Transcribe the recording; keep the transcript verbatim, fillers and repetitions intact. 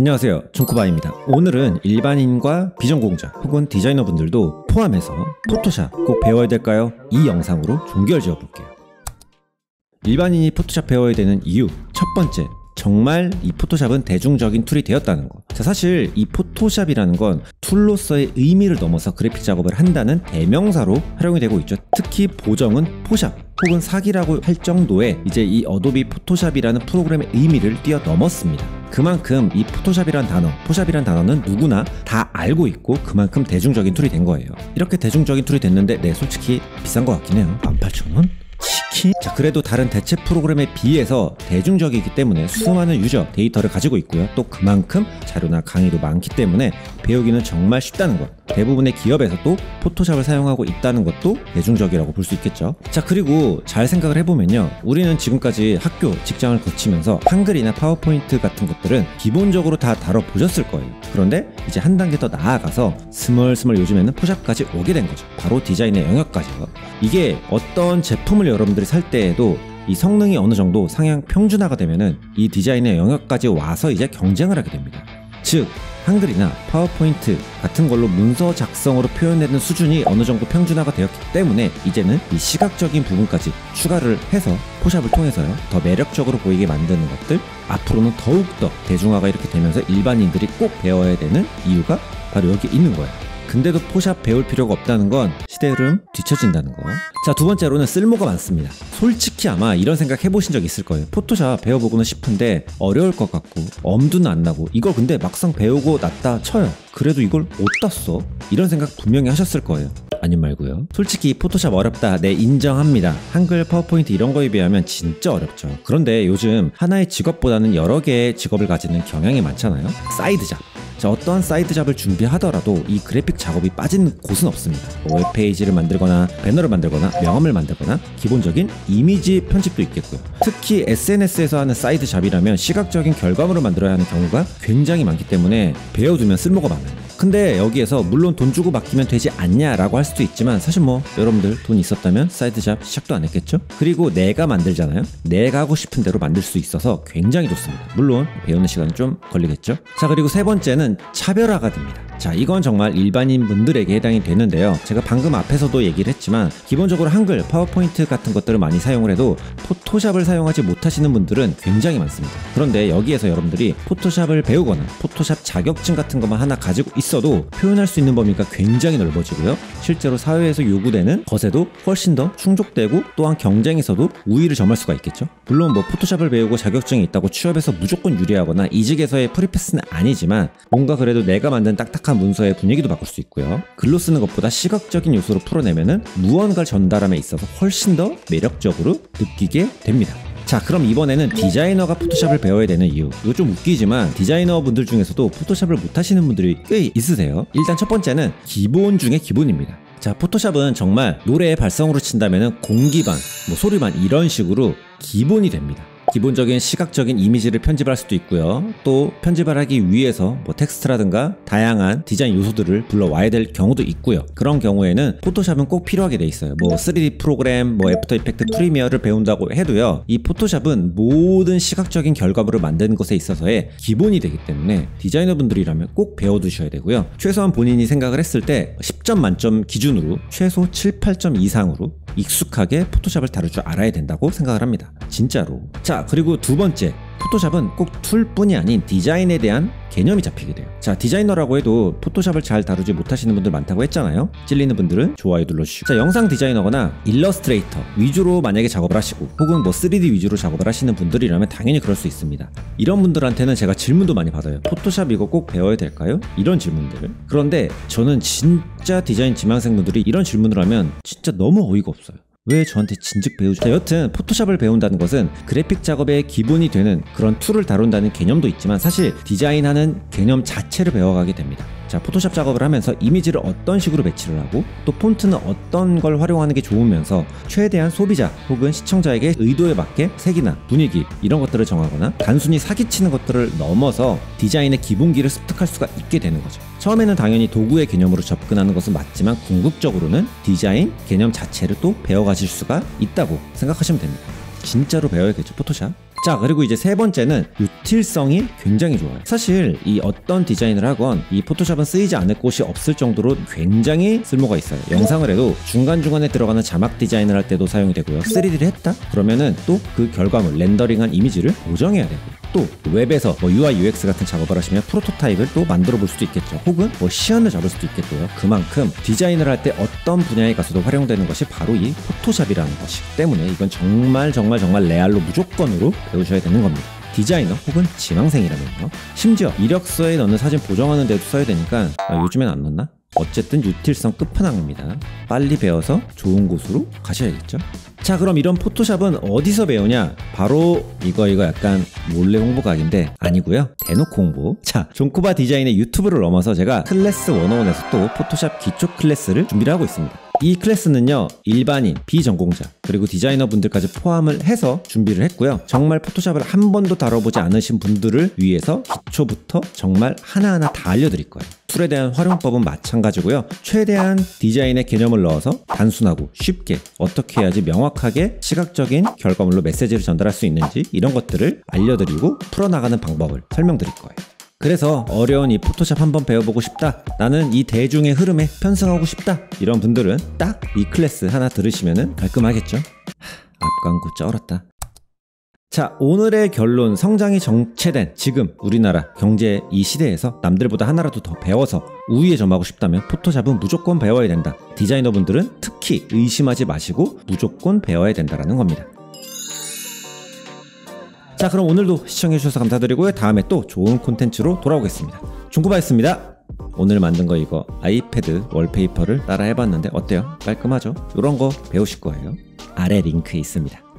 안녕하세요, 존쿠바입니다. 오늘은 일반인과 비전공자 혹은 디자이너분들도 포함해서 포토샵 꼭 배워야 될까요? 이 영상으로 종결 지어볼게요. 일반인이 포토샵 배워야 되는 이유 첫 번째, 정말 이 포토샵은 대중적인 툴이 되었다는 것. 자, 사실 이 포토샵이라는 건 툴로서의 의미를 넘어서 그래픽 작업을 한다는 대명사로 활용이 되고 있죠. 특히 보정은 포샵 혹은 사기라고 할 정도의 이제 이 어도비 포토샵이라는 프로그램의 의미를 뛰어넘었습니다. 그만큼 이 포토샵이란 단어, 포샵이란 단어는 누구나 다 알고 있고 그만큼 대중적인 툴이 된 거예요. 이렇게 대중적인 툴이 됐는데 네, 솔직히 비싼 것 같긴 해요. 만 팔천 원? 치킨? 자, 그래도 다른 대체 프로그램에 비해서 대중적이기 때문에 수많은 유저, 데이터를 가지고 있고요. 또 그만큼 자료나 강의도 많기 때문에 배우기는 정말 쉽다는 것. 대부분의 기업에서도 포토샵을 사용하고 있다는 것도 대중적이라고 볼 수 있겠죠. 자, 그리고 잘 생각을 해보면요, 우리는 지금까지 학교, 직장을 거치면서 한글이나 파워포인트 같은 것들은 기본적으로 다 다뤄보셨을 거예요. 그런데 이제 한 단계 더 나아가서 스멀스멀 요즘에는 포샵까지 오게 된 거죠. 바로 디자인의 영역까지요. 이게 어떤 제품을 여러분들이 살 때에도 이 성능이 어느 정도 상향 평준화가 되면은 이 디자인의 영역까지 와서 이제 경쟁을 하게 됩니다. 즉 한글이나 파워포인트 같은 걸로 문서 작성으로 표현되는 수준이 어느 정도 평준화가 되었기 때문에 이제는 이 시각적인 부분까지 추가를 해서 포샵을 통해서요, 더 매력적으로 보이게 만드는 것들, 앞으로는 더욱더 대중화가 이렇게 되면서 일반인들이 꼭 배워야 되는 이유가 바로 여기 있는 거예요. 근데도 포샵 배울 필요가 없다는 건 시대 흐름 뒤처진다는 거. 자, 두 번째로는 쓸모가 많습니다. 솔직히 아마 이런 생각 해보신 적 있을 거예요. 포토샵 배워보고는 싶은데 어려울 것 같고 엄두는 안 나고 이거 근데 막상 배우고 났다 쳐요. 그래도 이걸 어디다 써? 이런 생각 분명히 하셨을 거예요. 아님 말고요. 솔직히 포토샵 어렵다, 네, 인정합니다. 한글, 파워포인트 이런 거에 비하면 진짜 어렵죠. 그런데 요즘 하나의 직업보다는 여러 개의 직업을 가지는 경향이 많잖아요. 사이드 잡. 자, 어떠한 사이드 잡을 준비하더라도 이 그래픽 작업이 빠진 곳은 없습니다. 뭐 웹페이지를 만들거나 배너를 만들거나 명함을 만들거나 기본적인 이미지 편집도 있겠고요. 특히 에스엔에스에서 하는 사이드 잡이라면 시각적인 결과물을 만들어야 하는 경우가 굉장히 많기 때문에 배워두면 쓸모가 많아요. 근데 여기에서 물론 돈 주고 맡기면 되지 않냐라고 할 수도 있지만 사실 뭐 여러분들 돈 있었다면 사이드 잡 시작도 안 했겠죠? 그리고 내가 만들잖아요. 내가 하고 싶은 대로 만들 수 있어서 굉장히 좋습니다. 물론 배우는 시간이 좀 걸리겠죠? 자, 그리고 세 번째는 차별화가 됩니다. 자, 이건 정말 일반인 분들에게 해당이 되는데요. 제가 방금 앞에서도 얘기를 했지만 기본적으로 한글, 파워포인트 같은 것들을 많이 사용을 해도 포토샵을 사용하지 못하시는 분들은 굉장히 많습니다. 그런데 여기에서 여러분들이 포토샵을 배우거나 포토샵 자격증 같은 것만 하나 가지고 있어도 표현할 수 있는 범위가 굉장히 넓어지고요. 실제로 사회에서 요구되는 것에도 훨씬 더 충족되고 또한 경쟁에서도 우위를 점할 수가 있겠죠. 물론 뭐 포토샵을 배우고 자격증이 있다고 취업에서 무조건 유리하거나 이직에서의 프리패스는 아니지만 뭔가 그래도 내가 만든 딱딱한 문서의 분위기도 바꿀 수 있고요. 글로 쓰는 것보다 시각적인 요소로 풀어내면은 무언가를 전달함에 있어서 훨씬 더 매력적으로 느끼게 됩니다. 자, 그럼 이번에는 디자이너가 포토샵을 배워야 되는 이유. 이거 좀 웃기지만 디자이너 분들 중에서도 포토샵을 못하시는 분들이 꽤 있으세요. 일단 첫 번째는 기본 중에 기본입니다. 자, 포토샵은 정말 노래의 발성으로 친다면은 공기반, 뭐 소리반 이런 식으로 기본이 됩니다. 기본적인 시각적인 이미지를 편집할 수도 있고요. 또 편집을 하기 위해서 뭐 텍스트라든가 다양한 디자인 요소들을 불러와야 될 경우도 있고요. 그런 경우에는 포토샵은 꼭 필요하게 돼 있어요. 뭐 쓰리디 프로그램, 뭐 애프터 이펙트 프리미어를 배운다고 해도요, 이 포토샵은 모든 시각적인 결과물을 만드는 것에 있어서의 기본이 되기 때문에 디자이너분들이라면 꼭 배워두셔야 되고요. 최소한 본인이 생각을 했을 때 십 점 만점 기준으로 최소 칠, 팔 점 이상으로 익숙하게 포토샵을 다룰 줄 알아야 된다고 생각을 합니다. 진짜로. 자, 그리고 두 번째, 포토샵은 꼭 툴뿐이 아닌 디자인에 대한 개념이 잡히게 돼요. 자, 디자이너라고 해도 포토샵을 잘 다루지 못하시는 분들 많다고 했잖아요. 찔리는 분들은 좋아요 눌러주시고. 자, 영상 디자이너거나 일러스트레이터 위주로 만약에 작업을 하시고 혹은 뭐 쓰리디 위주로 작업을 하시는 분들이라면 당연히 그럴 수 있습니다. 이런 분들한테는 제가 질문도 많이 받아요. 포토샵 이거 꼭 배워야 될까요? 이런 질문들을. 그런데 저는 진짜 디자인 지망생분들이 이런 질문을 하면 진짜 너무 어이가 없어요. 왜 저한테 진즉 배우죠? 자, 여튼 포토샵을 배운다는 것은 그래픽 작업의 기본이 되는 그런 툴을 다룬다는 개념도 있지만 사실 디자인하는 개념 자체를 배워가게 됩니다. 자, 포토샵 작업을 하면서 이미지를 어떤 식으로 배치를 하고 또 폰트는 어떤 걸 활용하는 게 좋으면서 최대한 소비자 혹은 시청자에게 의도에 맞게 색이나 분위기 이런 것들을 정하거나 단순히 사기치는 것들을 넘어서 디자인의 기본기를 습득할 수가 있게 되는 거죠. 처음에는 당연히 도구의 개념으로 접근하는 것은 맞지만 궁극적으로는 디자인 개념 자체를 또 배워가실 수가 있다고 생각하시면 됩니다. 진짜로 배워야겠죠, 포토샵. 자, 그리고 이제 세 번째는 유틸성이 굉장히 좋아요. 사실 이 어떤 디자인을 하건 이 포토샵은 쓰이지 않을 곳이 없을 정도로 굉장히 쓸모가 있어요. 영상을 해도 중간중간에 들어가는 자막 디자인을 할 때도 사용이 되고요. 쓰리디를 했다? 그러면은 또 그 결과물, 렌더링한 이미지를 보정해야 되고, 또 웹에서 뭐 유아이 유엑스 같은 작업을 하시면 프로토타입을 또 만들어 볼 수도 있겠죠. 혹은 뭐 시연을 잡을 수도 있겠고요. 그만큼 디자인을 할 때 어떤 분야에 가서도 활용되는 것이 바로 이 포토샵이라는 것이기 때문에 이건 정말 정말 정말 레알로 무조건으로 배우셔야 되는 겁니다. 디자이너 혹은 지망생이라면요. 심지어 이력서에 넣는 사진 보정하는 데도 써야 되니까 아, 요즘엔 안 넣나? 어쨌든 유틸성 끝판왕입니다. 빨리 배워서 좋은 곳으로 가셔야겠죠. 자, 그럼 이런 포토샵은 어디서 배우냐? 바로 이거 이거 약간 몰래 홍보 각인데 아니고요. 대놓고 홍보. 자, 존쿠바 디자인의 유튜브를 넘어서 제가 클래스 백일에서 또 포토샵 기초 클래스를 준비를 하고 있습니다. 이 클래스는요, 일반인, 비전공자, 그리고 디자이너 분들까지 포함을 해서 준비를 했고요. 정말 포토샵을 한 번도 다뤄보지 않으신 분들을 위해서 기초부터 정말 하나하나 다 알려드릴 거예요. 툴에 대한 활용법은 마찬가지고요. 최대한 디자인의 개념을 넣어서 단순하고 쉽게 어떻게 해야지 명확하게 시각적인 결과물로 메시지를 전달할 수 있는지 이런 것들을 알려드리고 풀어나가는 방법을 설명드릴 거예요. 그래서 어려운 이 포토샵 한번 배워보고 싶다, 나는 이 대중의 흐름에 편승하고 싶다, 이런 분들은 딱 이 클래스 하나 들으시면 깔끔하겠죠? 하, 앞광고 쩔었다. 자, 오늘의 결론, 성장이 정체된 지금 우리나라 경제 이 시대에서 남들보다 하나라도 더 배워서 우위에 점하고 싶다면 포토샵은 무조건 배워야 된다. 디자이너분들은 특히 의심하지 마시고 무조건 배워야 된다는 겁니다. 자, 그럼 오늘도 시청해주셔서 감사드리고요. 다음에 또 좋은 콘텐츠로 돌아오겠습니다. 존쿠바였습니다. 오늘 만든 거 이거 아이패드 월페이퍼를 따라 해봤는데 어때요? 깔끔하죠? 이런 거 배우실 거예요. 아래 링크에 있습니다.